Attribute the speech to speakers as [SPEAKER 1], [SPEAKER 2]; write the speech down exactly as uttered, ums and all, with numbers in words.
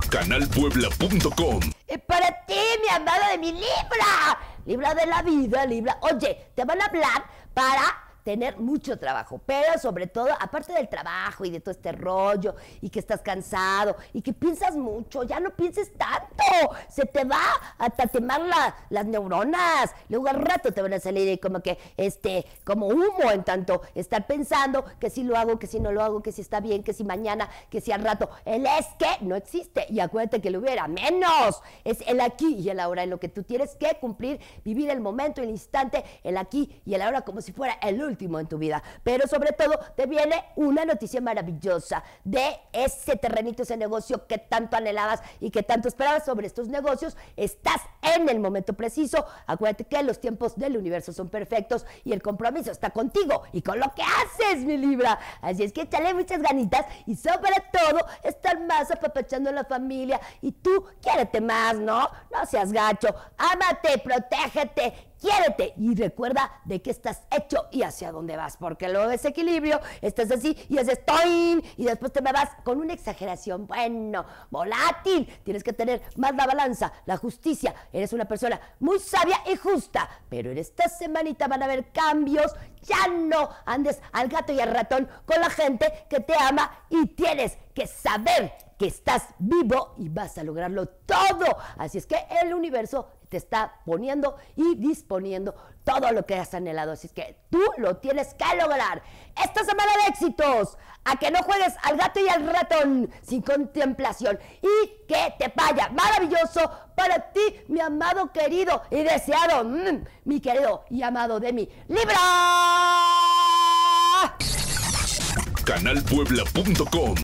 [SPEAKER 1] canal puebla punto com.
[SPEAKER 2] Y para ti, mi amado de mi Libra, Libra de la vida, Libra. Oye, te van a hablar para tener mucho trabajo, pero sobre todo, aparte del trabajo y de todo este rollo, y que estás cansado, y que piensas mucho, ya no pienses tanto, se te va a tatemar la, las neuronas, luego al rato te van a salir como que, este, como humo en tanto estar pensando que si lo hago, que si no lo hago, que si está bien, que si mañana, que si al rato, el es que no existe, y acuérdate que lo hubiera menos, es el aquí y el ahora, en lo que tú tienes que cumplir, vivir el momento, el instante, el aquí y el ahora, como si fuera el último en tu vida. Pero sobre todo te viene una noticia maravillosa de ese terrenito, ese negocio que tanto anhelabas y que tanto esperabas. Sobre estos negocios estás en el momento preciso. Acuérdate que los tiempos del universo son perfectos y el compromiso está contigo y con lo que haces, mi Libra. Así es que échale muchas ganitas y sobre todo estar más apapachando a la familia, y tú quiérete más, ¿no? No seas gacho, ámate, protégete, quiérete y recuerda de qué estás hecho y hacia dónde vas, porque luego ese equilibrio, estás así y haces toin y después te me vas con una exageración, bueno, volátil. Tienes que tener más la balanza, la justicia. Eres una persona muy sabia y justa, pero en esta semanita van a haber cambios. Ya no andes al gato y al ratón con la gente que te ama, y tienes que saber que estás vivo y vas a lograrlo todo. Así es que el universo te está poniendo y disponiendo todo lo que has anhelado. Así es que tú lo tienes que lograr. Esta semana de éxitos, a que no juegues al gato y al ratón sin contemplación, y que te vaya maravilloso para ti, mi amado, querido y deseado, mmm, mi querido y amado de mi Libra.
[SPEAKER 1] canal puebla punto com